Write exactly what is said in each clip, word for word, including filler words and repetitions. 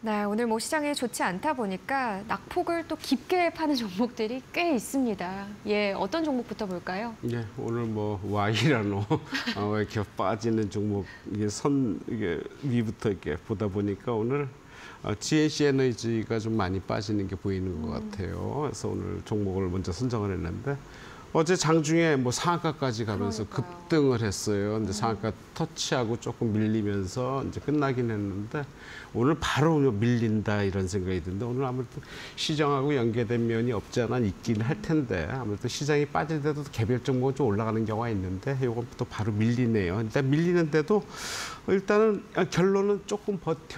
네, 오늘 뭐 시장이 좋지 않다 보니까 낙폭을 또 깊게 파는 종목들이 꽤 있습니다. 예, 어떤 종목부터 볼까요? 네, 오늘 뭐 와이라노 어, 이렇게 빠지는 종목 이게 선 이게 위부터 이렇게 보다 보니까 오늘 어, 지엔씨 에너지가 좀 많이 빠지는 게 보이는 것 같아요. 그래서 오늘 종목을 먼저 선정을 했는데. 어제 장중에 뭐 상한가까지 가면서 그러니까요. 급등을 했어요. 근데 상한가 터치하고 조금 밀리면서 이제 끝나긴 했는데 오늘 바로 밀린다 이런 생각이 드는데 오늘 아무래도 시장하고 연계된 면이 없지 않아 있긴 할 텐데 아무래도 시장이 빠질 때도 개별 종목은 좀 올라가는 경우가 있는데 이것부터 바로 밀리네요. 일단 밀리는데도 일단은 결론은 조금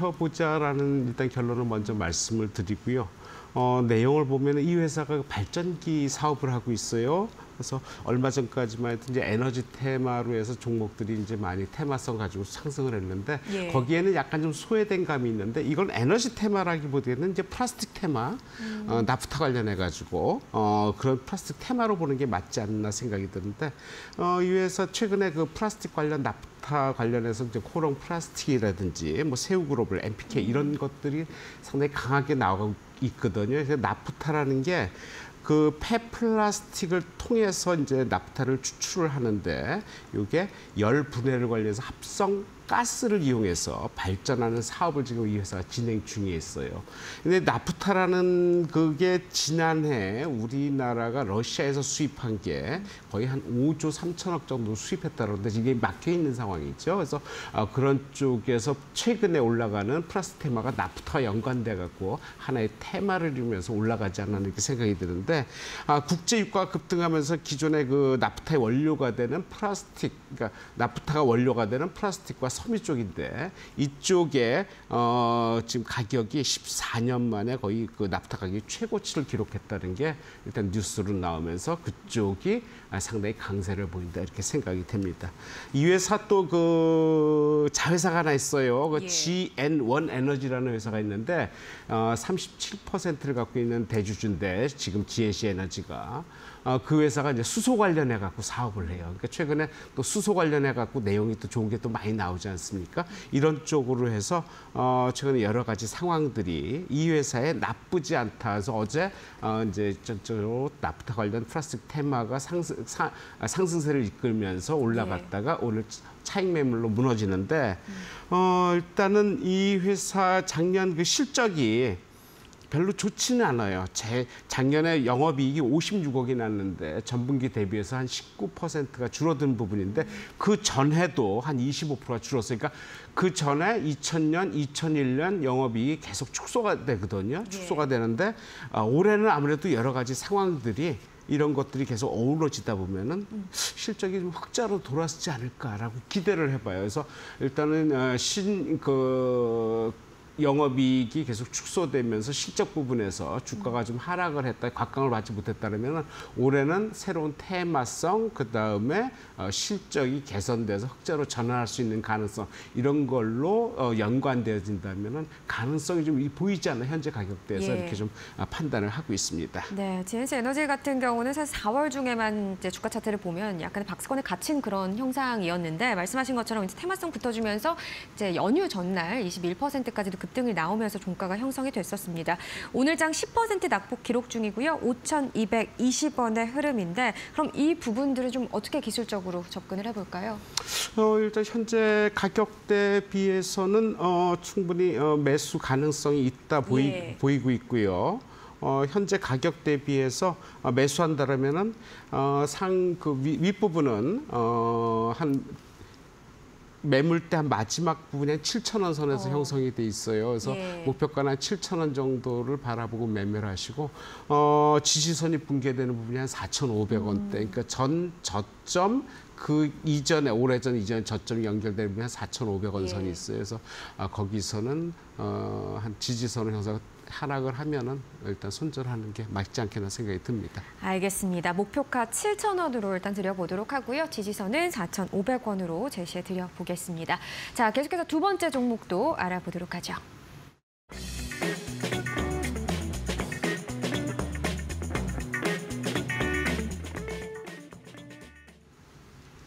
버텨보자라는 일단 결론을 먼저 말씀을 드리고요. 어, 내용을 보면 이 회사가 발전기 사업을 하고 있어요. 그래서 얼마 전까지만 해도 이제 에너지 테마로 해서 종목들이 이제 많이 테마성 가지고 상승을 했는데 예. 거기에는 약간 좀 소외된 감이 있는데 이건 에너지 테마라기보다는 이제 플라스틱 테마, 음. 어, 나프타 관련해 가지고 어, 그런 플라스틱 테마로 보는 게 맞지 않나 생각이 드는데 어, 이 회사 최근에 그 플라스틱 관련 나프타 관련해서 이제 코롱 플라스틱이라든지 뭐 새우그로벌, 엠피케이 이런 것들이 상당히 강하게 나오고 있거든요. 그래서 나프타라는 게 그 폐플라스틱을 통해서 이제 나프타를 추출을 하는데 이게 열 분해를 관련해서 합성 가스를 이용해서 발전하는 사업을 지금 이 회사가 진행 중에 있어요. 근데 나프타라는 그게 지난해 우리나라가 러시아에서 수입한 게 거의 한 오조 삼천억 정도 수입했다는데 이게 막혀 있는 상황이죠. 그래서 그런 쪽에서 최근에 올라가는 플라스틱 테마가 나프타와 연관돼 갖고 하나의 테마를 이루면서 올라가지 않나 이렇게 생각이 드는데 국제 유가가 급등하면서 기존의 그 나프타의 원료가 되는 플라스틱, 그러니까 나프타가 원료가 되는 플라스틱과 섬유 쪽인데 이쪽에 어, 지금 가격이 십사 년 만에 거의 그 나프타 가격이 최고치를 기록했다는 게 일단 뉴스로 나오면서 그쪽이 상당히 강세를 보인다 이렇게 생각이 됩니다. 이 회사 또 그 자회사가 하나 있어요. 그 예. 지엔원 에너지라는 회사가 있는데 어, 삼십칠 퍼센트를 갖고 있는 대주주인데 지금 지엔씨 에너지가 어, 그 회사가 이제 수소 관련해 갖고 사업을 해요. 그러니까 최근에 또 수소 관련해 갖고 내용이 또 좋은 게 또 많이 나오지 않습니까? 이런 쪽으로 해서 어, 최근에 여러 가지 상황들이 이 회사에 나쁘지 않다. 그래서 어제 어, 이제 전적으로 나프타 관련 플라스틱 테마가 상승, 사, 상승세를 이끌면서 올라갔다가 네. 오늘 차익 매물로 무너지는데 어, 일단은 이 회사 작년 그 실적이 별로 좋지는 않아요. 제 작년에 영업이익이 오십육억이 났는데 전분기 대비해서 한 십구 퍼센트가 줄어든 부분인데 그 전해도 한 이십오 퍼센트가 줄었으니까 그 전에 이천 년, 이천일 년 영업이익이 계속 축소가 되거든요. 축소가 되는데 아, 올해는 아무래도 여러 가지 상황들이 이런 것들이 계속 어우러지다 보면은 실적이 좀 흑자로 돌아서지 않을까라고 기대를 해봐요. 그래서 일단은 신 그 영업이익이 계속 축소되면서 실적 부분에서 주가가 좀 하락을 했다, 곽강을 받지 못했다면 올해는 새로운 테마성, 그 다음에 실적이 개선돼서 흑자로 전환할 수 있는 가능성 이런 걸로 연관되어진다면 가능성이 좀 보이지 않는 현재 가격대에서 예. 이렇게 좀 판단을 하고 있습니다. 네, 지엔씨 에너지 같은 경우는 사실 사월 중에만 이제 주가 차트를 보면 약간의 박스권에 갇힌 그런 형상이었는데 말씀하신 것처럼 이제 테마성 붙어주면서 이제 연휴 전날 이십일 퍼센트까지도 급등이 나오면서 종가가 형성이 됐었습니다. 오늘장 십 퍼센트 낙폭 기록 중이고요. 오천이백이십 원의 흐름인데 그럼 이 부분들을 좀 어떻게 기술적으로 접근을 해볼까요? 어, 일단 현재 가격대에 비해서는 어, 충분히 어, 매수 가능성이 있다 보이, 예. 보이고 있고요. 어, 현재 가격대에 비해서 어, 매수한다라면은 어, 상 그 윗부분은 어, 한 매물대 한 마지막 부분에 칠천 원 선에서 어. 형성이 돼 있어요. 그래서 예. 목표가는 한 칠천 원 정도를 바라보고 매매를 하시고 어, 지지선이 붕괴되는 부분이 한 사천오백 원대. 음. 그러니까 전 저점 그 이전에 오래전 이전에 저점이 연결되는 부분이 한 사천오백 원 선이 있어요. 그래서 아, 거기서는 어, 한 지지선을 형성 하락을 하면은 일단 손절하는 게 맞지 않겠나 생각이 듭니다. 알겠습니다. 목표가 칠천 원으로 일단 드려보도록 하고요. 지지선은 사천오백 원으로 제시해 드려보겠습니다. 자, 계속해서 두 번째 종목도 알아보도록 하죠.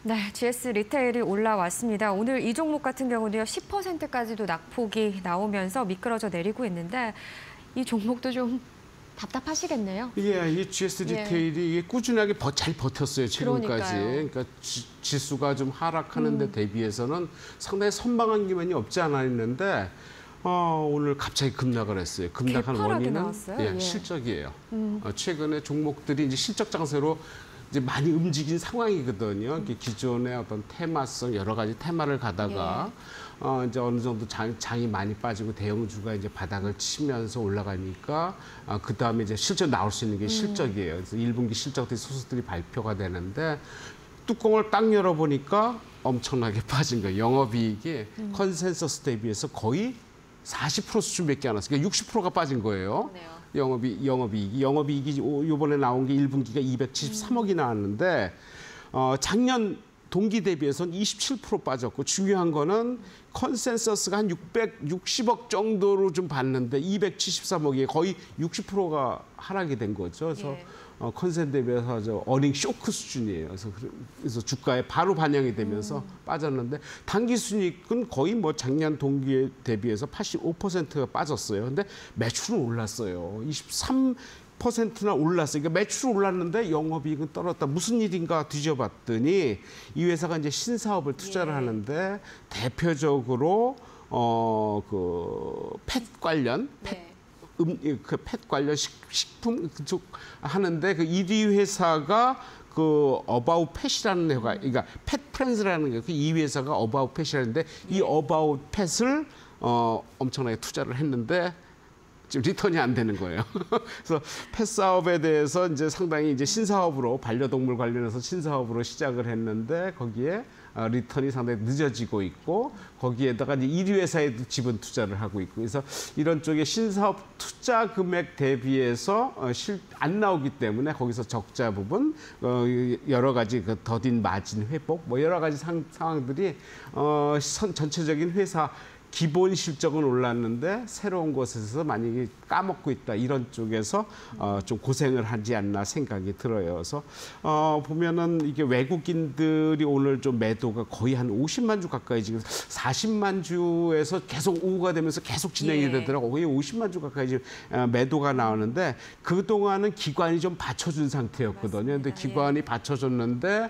네, 지에스 리테일이 올라왔습니다. 오늘 이 종목 같은 경우도요, 십 퍼센트까지도 낙폭이 나오면서 미끄러져 내리고 있는데 이 종목도 좀 답답하시겠네요. 예, 이 지에스 리테일이 이게 꾸준하게 버, 잘 버텼어요, 최근까지. 그러니까요. 그러니까 지, 지수가 좀 하락하는 데 대비해서는 상당히 선방한 기만이 없지 않아 있는데 어, 오늘 갑자기 급락을 했어요. 급락한 개파락이 원인은 나왔어요? 예, 예. 실적이에요. 음. 어, 최근에 종목들이 이제 실적 장세로 이제 많이 움직인 상황이거든요. 이게 기존의 어떤 테마성 여러 가지 테마를 가다가 예. 어, 이제 어느 정도 장, 장이 많이 빠지고 대형주가 이제 바닥을 치면서 올라가니까 어, 그 다음에 이제 실적 나올 수 있는 게 실적이에요. 그래서 일 분기 실적들이 소수들이 발표가 되는데 뚜껑을 딱 열어보니까 엄청나게 빠진 거예요. 영업이익이 음. 컨센서스 대비해서 거의 사십 퍼센트 수준밖에 안 왔어요. 그러니까 육십 퍼센트가 빠진 거예요. 그러네요. 영업이, 영업이익이. 영업이익이 이번에 나온 게 일 분기가 이백칠십삼억이 나왔는데 어, 작년 동기 대비해서는 이십칠 퍼센트 빠졌고 중요한 거는 컨센서스가 한 육백육십억 정도로 좀 봤는데 이백칠십삼억이 거의 육십 퍼센트가 하락이 된 거죠. 그래서 예. 어, 컨센 대비해서 저 어닝 쇼크 수준이에요. 그래서, 그래서 주가에 바로 반영이 되면서 음. 빠졌는데 단기 순이익은 거의 뭐 작년 동기에 대비해서 팔십오 퍼센트가 빠졌어요. 근데 매출은 올랐어요. 이십삼 퍼센트나 올랐어요. 그러니까 매출 올랐는데 영업이익은 떨어졌다. 무슨 일인가 뒤져봤더니 이 회사가 이제 신사업을 투자를 예. 하는데 대표적으로 어, 그 펫 관련 펫 네. 음, 그 펫 관련 식, 식품 그쪽 하는데 그 일 위 회사가 그 어바웃 펫이라는 회사, 그러니까 펫 프렌즈라는 게 그 이 위 회사가 어바웃 펫이라는데 이 어바웃 펫을 어, 엄청나게 투자를 했는데 지금 리턴이 안 되는 거예요. 그래서 펫 사업에 대해서 이제 상당히 이제 신사업으로 반려동물 관련해서 신사업으로 시작을 했는데 거기에 리턴이 상당히 늦어지고 있고 거기에다가 이제 일 위 회사에도 지분 투자를 하고 있고 그래서 이런 쪽에 신사업 투자 금액 대비해서 실, 안 나오기 때문에 거기서 적자 부분 여러 가지 그 더딘 마진 회복 뭐 여러 가지 상, 상황들이 어, 선, 전체적인 회사 기본 실적은 올랐는데 새로운 곳에서 만약에 까먹고 있다 이런 쪽에서 어, 좀 고생을 하지 않나 생각이 들어요. 그래서 어, 보면은 이게 외국인들이 오늘 좀 매도가 거의 한 오십만 주 가까이 지금 사십만 주에서 계속 오후가 되면서 계속 진행이 예. 되더라고요. 거의 오십만 주 가까이 지금 매도가 나오는데 그 동안은 기관이 좀 받쳐준 상태였거든요. 근데 기관이 예. 받쳐줬는데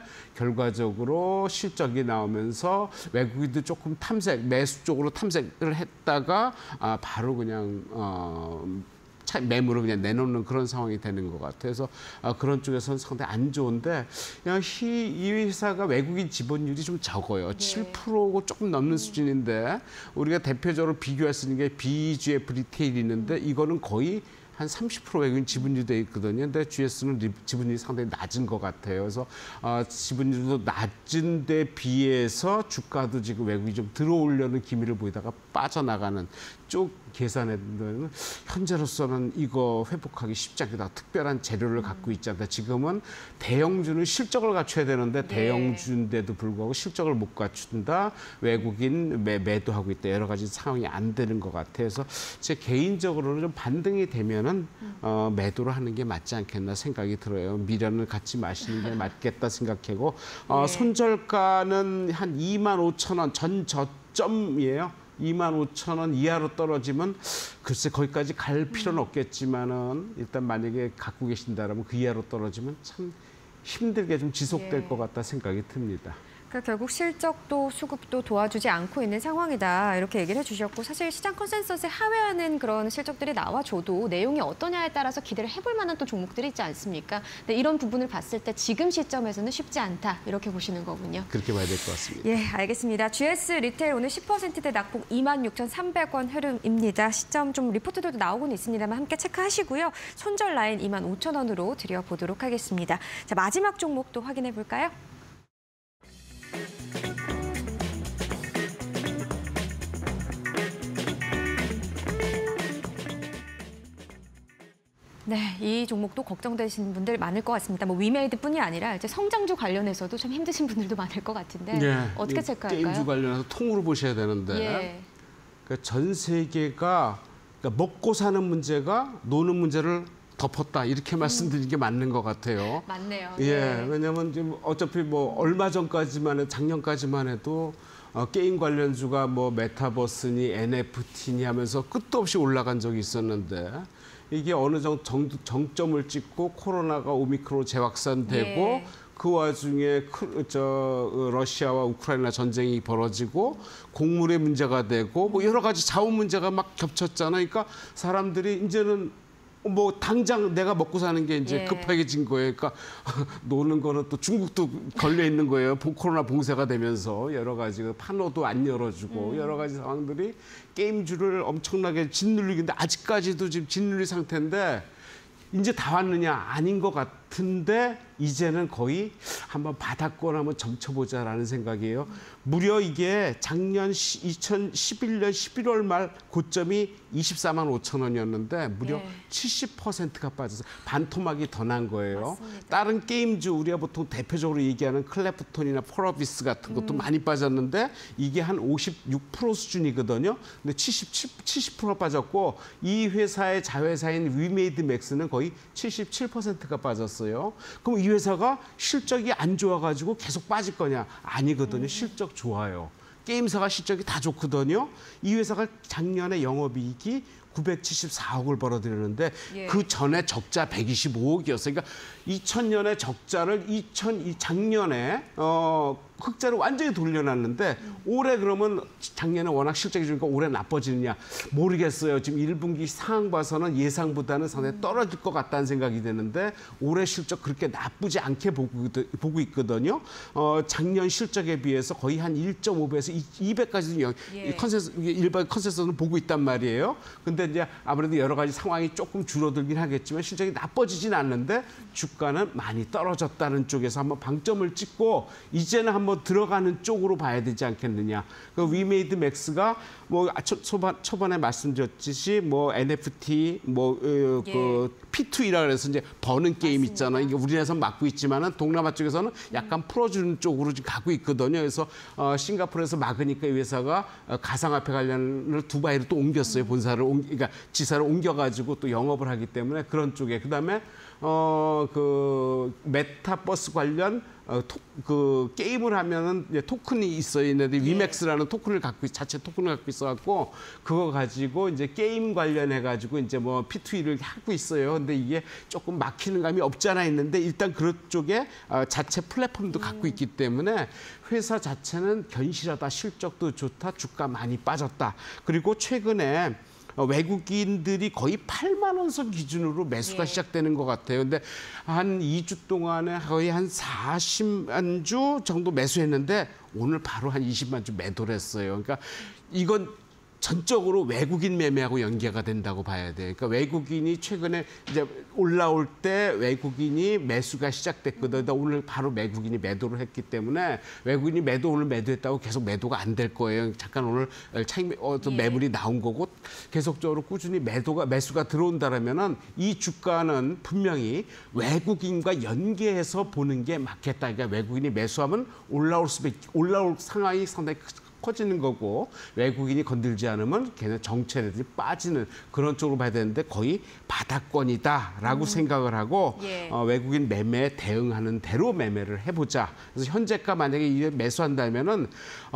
결과적으로 실적이 나오면서 외국인들 조금 탐색 매수 쪽으로 탐색 을 했다가 아, 바로 그냥 어, 차, 매물을 그냥 내놓는 그런 상황이 되는 것 같아요. 그래서 아, 그런 쪽에서는 상당히 안 좋은데 그냥 이, 이 회사가 외국인 지분율이 좀 적어요. 네. 칠 퍼센트 조금 넘는 음. 수준인데 우리가 대표적으로 비교할 수 있는 게 비지에프 리테일이 있는데 이거는 거의 한 삼십 퍼센트 외국인 지분율이 돼 있거든요. 근데 지에스는 지분율이 상당히 낮은 것 같아요. 그래서 어, 지분율도 낮은 데 비해서 주가도 지금 외국이 좀 들어오려는 기미를 보이다가 빠져나가는 쪽 계산했는데 현재로서는 이거 회복하기 쉽지 않겠다. 특별한 재료를 갖고 있지 않다. 지금은 대형주는 실적을 갖춰야 되는데 네. 대형주인데도 불구하고 실적을 못 갖춘다. 외국인 매, 매도하고 있다. 여러 가지 상황이 안 되는 것 같아요. 그래서 제 개인적으로는 좀 반등이 되면은 어, 매도를 하는 게 맞지 않겠나 생각이 들어요. 미련을 갖지 마시는 게 맞겠다 생각하고 어, 네. 손절가는 한 이만 오천 원 전 저점이에요. 이만 오천 원 이하로 떨어지면 글쎄 거기까지 갈 필요는 없겠지만은 일단 만약에 갖고 계신다라면 그 이하로 떨어지면 참 힘들게 좀 지속될 예. 것 같다 생각이 듭니다. 그러니까 결국 실적도 수급도 도와주지 않고 있는 상황이다 이렇게 얘기를 해주셨고 사실 시장 컨센서스에 하회하는 그런 실적들이 나와줘도 내용이 어떠냐에 따라서 기대를 해볼 만한 또 종목들이 있지 않습니까? 근데 이런 부분을 봤을 때 지금 시점에서는 쉽지 않다 이렇게 보시는 거군요. 그렇게 봐야 될 것 같습니다. 예, 알겠습니다. 지에스 리테일 오늘 십 퍼센트대 낙폭 이만 육천삼백 원 흐름입니다. 시점 좀 리포트들도 나오고는 있습니다만 함께 체크하시고요. 손절 라인 이만 오천 원으로 드려보도록 하겠습니다. 자, 마지막 종목도 확인해 볼까요? 네, 이 종목도 걱정되시는 분들 많을 것 같습니다. 뭐 위메이드뿐이 아니라 이제 성장주 관련해서도 좀 힘드신 분들도 많을 것 같은데 네, 어떻게 체크할까요? 게임주 관련해서 통으로 보셔야 되는데 예. 그러니까 전 세계가 그러니까 먹고 사는 문제가 노는 문제를 더 덮었다 이렇게 말씀드리는 게 맞는 것 같아요. 맞네요. 예, 네. 왜냐하면 지금 어차피 뭐 얼마 전까지만 해 작년까지만 해도 어, 게임 관련주가 뭐 메타버스니 엔에프티니 하면서 끝도 없이 올라간 적이 있었는데 이게 어느 정도 정, 정점을 찍고 코로나가 오미크론 재확산되고 예. 그 와중에 크, 저 러시아와 우크라이나 전쟁이 벌어지고 곡물의 문제가 되고 뭐 여러 가지 자원 문제가 막 겹쳤잖아요. 그러니까 사람들이 이제는 뭐 당장 내가 먹고 사는 게 이제 예. 급해진 거예요. 그러니까 노는 거는 또 중국도 걸려 있는 거예요. 코로나 봉쇄가 되면서 여러 가지 판로도 안 열어주고 음. 여러 가지 상황들이 게임주를 엄청나게 짓누르기인데 아직까지도 지금 짓누리 상태인데 이제 다 왔느냐 아닌 것 같은데 이제는 거의 한번 바닥권 한번 점쳐보자라는 생각이에요. 무려 이게 작년 이천십일 년 십일월 말 고점이 이십사만 오천 원이었는데 무려 예. 칠십 퍼센트가 빠져서 반토막이 더 난 거예요. 맞습니다. 다른 게임주 우리가 보통 대표적으로 얘기하는 클래프톤이나 폴어비스 같은 것도 음. 많이 빠졌는데 이게 한 오십육 퍼센트 수준이거든요. 근데 칠십칠, 칠십 퍼센트 빠졌고 이 회사의 자회사인 위메이드 맥스는 거의 칠십칠 퍼센트가 빠졌어요. 그럼 이 회사가 실적이 안 좋아가지고 계속 빠질 거냐? 아니거든요. 실적 좋아요. 게임사가 실적이 다 좋거든요. 이 회사가 작년에 영업이익이 구백칠십사억을 벌어들였는데 예. 그 전에 적자 백이십오억이었어요. 그러니까 이천 년에 적자를 이천 작년에 어, 흑자를 완전히 돌려놨는데 음. 올해 그러면 작년에 워낙 실적이 좋으니까 올해 나빠지느냐 모르겠어요. 지금 일 분기 상황 봐서는 예상보다는 상당히 떨어질 것 같다는 생각이 드는데 올해 실적 그렇게 나쁘지 않게 보고, 보고 있거든요. 어, 작년 실적에 비해서 거의 한 일 점 오 배에서 이 배까지 예. 컨센서 일반 컨센서는 보고 있단 말이에요. 근데 이제 아무래도 여러 가지 상황이 조금 줄어들긴 하겠지만 실적이 나빠지진 않는데 주가는 많이 떨어졌다는 쪽에서 한번 방점을 찍고 이제는 한번 들어가는 쪽으로 봐야 되지 않겠느냐. 그 위메이드 맥스가 뭐 초반 초반에 말씀드렸듯이 뭐 엔에프티 뭐그 예. 그 피투이라 그래서 이제 버는 게임 맞습니다. 있잖아요. 이게 우리나라에서 맡고 있지만은 동남아 쪽에서는 약간 풀어주는 쪽으로 지금 가고 있거든요. 그래서 어, 싱가포르에서 막으니까 이 회사가 어, 가상화폐 관련을 두바이로 또 옮겼어요. 본사를 옮, 그러니까 지사를 옮겨가지고 또 영업을 하기 때문에 그런 쪽에 그다음에 어, 그 메타버스 관련 어, 토, 그 게임을 하면은 이제 토큰이 있어야 있는데 위맥스라는 토큰을 갖고 자체 토큰을 갖고 있어갖고 그거 가지고 이제 게임 관련해 가지고 이제 뭐 피투이를 하고 있어요. 근데 이게 조금 막히는 감이 없지 않아 있는데 일단 그런 쪽에 어, 자체 플랫폼도 갖고 있기 때문에 회사 자체는 견실하다, 실적도 좋다, 주가 많이 빠졌다. 그리고 최근에 어, 외국인들이 거의 팔만 원 선 기준으로 매수가 예. 시작되는 것 같아요. 근데 한 이 주 동안에 거의 한 사십만 주 정도 매수했는데 오늘 바로 한 이십만 주 매도를 했어요. 그러니까 이건 전적으로 외국인 매매하고 연계가 된다고 봐야 돼요. 그러니까 외국인이 최근에 이제 올라올 때 외국인이 매수가 시작됐거든. 오늘 바로 외국인이 매도를 했기 때문에 외국인이 매도 오늘 매도했다고 계속 매도가 안 될 거예요. 잠깐 오늘 차익 어떤 예. 매물이 나온 거고 계속적으로 꾸준히 매도가 매수가 들어온다라면은 이 주가는 분명히 외국인과 연계해서 보는 게 맞겠다. 그러니까 외국인이 매수하면 올라올 수밖에 올라올 상황이 상당히 크- 커지는 거고 외국인이 건들지 않으면 걔네 정체들이 빠지는 그런 쪽으로 봐야 되는데 거의 바닥권이다라고 음. 생각을 하고 예. 어, 외국인 매매에 대응하는 대로 매매를 해보자. 그래서 현재가 만약에 이게 매수한다면은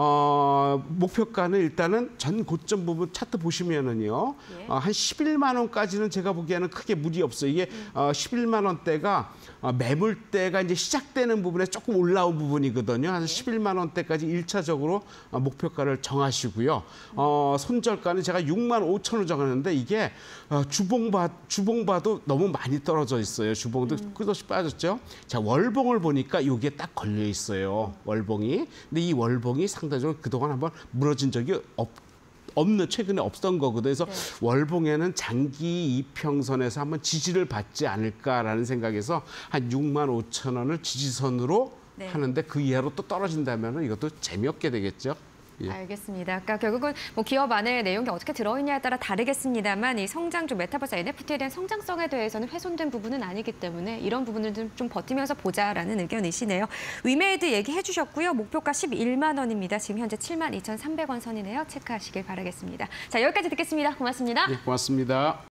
어, 목표가는 일단은 전 고점 부분 차트 보시면은요 예. 어, 한 십일만 원까지는 제가 보기에는 크게 무리 없어요. 이게 음. 어, 십일만 원대가 어, 매물대가 이제 시작되는 부분에 조금 올라온 부분이거든요. 한 십일만 원대까지 일차적으로 어, 목표가를 정하시고요. 어, 손절가는 제가 육만 오천 원 정했는데 이게 어, 주봉바 주봉바도 너무 많이 떨어져 있어요. 주봉도 끝없이 빠졌죠. 자 월봉을 보니까 여기에 딱 걸려 있어요. 월봉이. 근데 이 월봉이 상대적으로 그동안 한번 무너진 적이 없. 없는 최근에 없던 거거든요. 그래서 네. 월봉에는 장기 이평선에서 한번 지지를 받지 않을까라는 생각에서 한 육만 오천 원을 지지선으로 네. 하는데 그 이하로 또 떨어진다면 이것도 재미없게 되겠죠. 예. 알겠습니다. 아까 결국은 뭐 기업 안에 내용이 어떻게 들어있냐에 따라 다르겠습니다만 이 성장주 메타버스 엔에프티에 대한 성장성에 대해서는 훼손된 부분은 아니기 때문에 이런 부분을 좀, 좀 버티면서 보자라는 의견이시네요. 위메이드 얘기해 주셨고요. 목표가 십일만 원입니다. 지금 현재 칠만 이천삼백 원 선이네요. 체크하시길 바라겠습니다. 자, 여기까지 듣겠습니다. 고맙습니다. 예, 고맙습니다.